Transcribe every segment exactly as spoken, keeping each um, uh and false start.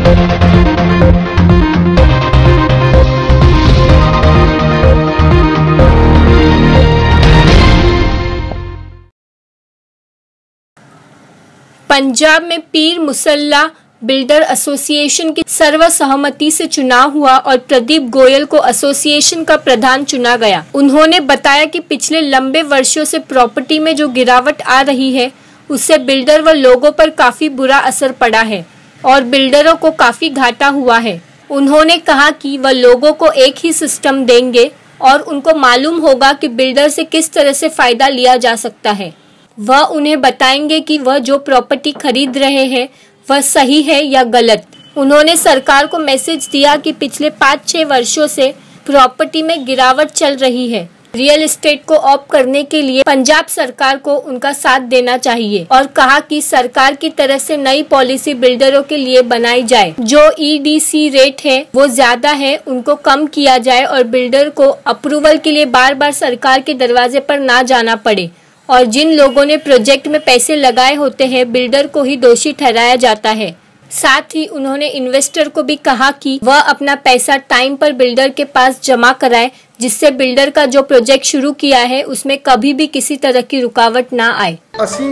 पंजाब में पीर मुसल्ला builder association की सर्वसहमति से चुनाव हुआ और प्रदीप गोयल को एसोसिएशन का प्रधान चुना गया। उन्होंने बताया कि पिछले लंबे वर्षों से प्रॉपर्टी में जो गिरावट आ रही है उससे बिल्डर व लोगों पर काफी बुरा असर पड़ा है और बिल्डरों को काफी घाटा हुआ है। उन्होंने कहा कि वह लोगों को एक ही सिस्टम देंगे और उनको मालूम होगा कि बिल्डर से किस तरह से फायदा लिया जा सकता है। वह उन्हें बताएंगे कि वह जो प्रॉपर्टी खरीद रहे हैं वह सही है या गलत। उन्होंने सरकार को मैसेज दिया कि पिछले पाँच छह वर्षों से प्रॉपर्टी में गिरावट चल रही है। रियल एस्टेट को ऑफ करने के लिए पंजाब सरकार को उनका साथ देना चाहिए और कहा कि सरकार की तरफ से नई पॉलिसी बिल्डरों के लिए बनाई जाए। जो ई डी सी रेट है वो ज्यादा है, उनको कम किया जाए और बिल्डर को अप्रूवल के लिए बार बार सरकार के दरवाजे पर ना जाना पड़े और जिन लोगों ने प्रोजेक्ट में पैसे लगाए होते हैं बिल्डर को ही दोषी ठहराया जाता है। साथ ही उन्होंने इन्वेस्टर को भी कहा कि वह अपना पैसा टाइम पर बिल्डर के पास जमा कराए, जिससे बिल्डर का जो प्रोजेक्ट शुरू किया है उसमें कभी भी किसी तरह की रुकावट ना आए। ਅਸੀਂ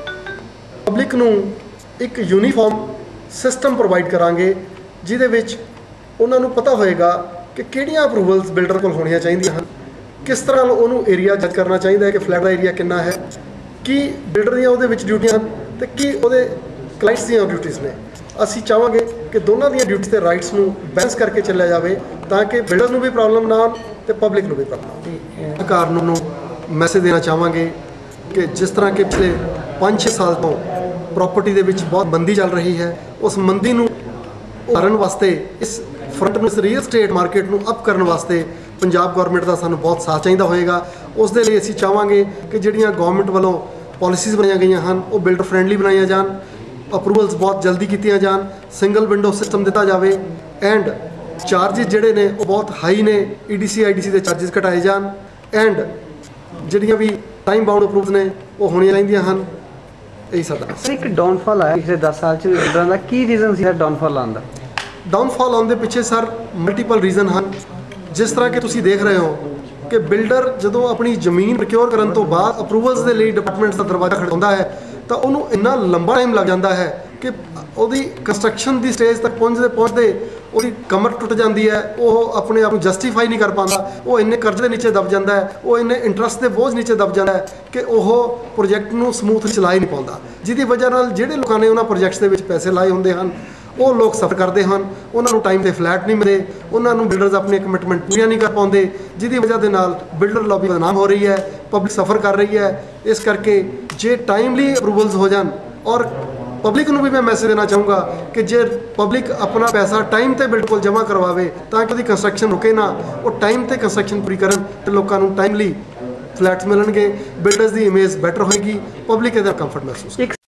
ਪਬਲਿਕ ਨੂੰ ਇੱਕ ਯੂਨੀਫਾਰਮ ਸਿਸਟਮ ਪ੍ਰੋਵਾਈਡ ਕਰਾਂਗੇ ਜਿਹਦੇ ਵਿੱਚ ਉਹਨਾਂ ਨੂੰ ਪਤਾ ਹੋਏਗਾ ਕਿ ਕਿਹੜੀਆਂ ਅਪਰੂਵਲਸ ਬਿਲਡਰ ਕੋਲ ਹੋਣੀਆਂ ਚਾਹੀਦੀਆਂ ਹਨ, किस तरह उन्होंने एरिया जज करना चाहिए कि फ्लैट का एरिया कितना है, कि बिल्डर दियां उहदे विच ड्यूटियां ते कि उहदे क्लाइंट्स दियां ड्यूटीज़ ने। असी चाहांगे कि दोनों दियां ड्यूटीज़ ते राइट्स नूं बैलेंस करके चलिया जाए ताकि बिल्डर नूं भी प्रॉब्लम ना आए ते पब्लिक नूं भी प्रॉब्लम ना। सरकार नूं मैसेज देना चाहांगे कि जिस तरह के पिछले पाँच छे साल तो प्रॉपर्टी दे विच बहुत मंदी चल रही है, उस मंदी नूं उतारन वास्ते इस फ्रंट नूं रियल एस्टेट मार्केट नूं अप करन वास्ते पंजाब गौरमेंट का सानू बहुत साथ चाहिए होएगा। उस दे लई असीं चाहांगे कि जिहड़ियां गौरमेंट वालों पॉलिसीज़ बनाई गई हैं वो बिल्डर फ्रेंडली बनाई जान, अप्रूवल्स बहुत जल्दी कीतियां जान, सिंगल विंडो सिस्टम दिता जाए एंड चार्जिज जिहड़े ने वो बहुत हाई ने, E D C I D C के चार्जिज घटाए जान एंड जिहड़ियां भी टाइम बाउंड अप्रूवल्स ने वो होणियां चाहीदियां हन। यही साडा सर एक डाउनफॉल आया पिछले दस साल च बिल्डरां दा की रीजन सी डाउनफॉल आउण दा? डाउनफॉल आउण दे पिछे सर मल्टीपल रीजन हैं। जिस तरह के तुसी देख रहे हो कि बिल्डर जो अपनी जमीन प्रोक्योर करने तो बाद अप्रूवल्स के लिए डिपार्टमेंट का दरवाजा खड़काता है तो उन्होंने इन्ना लंबा टाइम लग जाता है कि वो कंस्ट्रक्शन की स्टेज तक पहुँचते पहुँचते वो कमर टुट जाती है, वो अपने आप को जस्टिफाई नहीं कर पाता, वो इन्ने कर्जे नीचे दब जाता है, वो इन्ने इंटरस्ट के बोझ नीचे दब जाता है कि वह प्रोजेक्ट को समूथ चला ही नहीं पाता, जिसकी वजह जिहड़े लोगों ने उन्होंने प्रोजेक्ट्स के पैसे लाए होंगे हैं वो लोग सफर करते हैं, उन्होंने टाइम से फ्लैट नहीं मिलते, उन्होंने बिल्डर्स अपनी कमिटमेंट पूरी नहीं कर पाते, जिसकी वजह के नाल बिल्डर लॉबी बदनाम हो रही है, पब्लिक सफ़र कर रही है। इस करके जे टाइमली अप्रूवल्स हो जान और पब्लिक को भी मैं मैसेज देना चाहूँगा कि जे पब्लिक अपना पैसा टाइम से बिल्डर को जमा करवावे ताकि उसकी कंस्ट्रक्शन रुके ना, वो टाइम से कंस्ट्रक्शन पूरी करन तो लोगों को टाइमली फ्लैट्स मिलणगे, बिल्डर्स की इमेज बैटर होएगी, पब्लिक इहदा कंफर्ट महसूस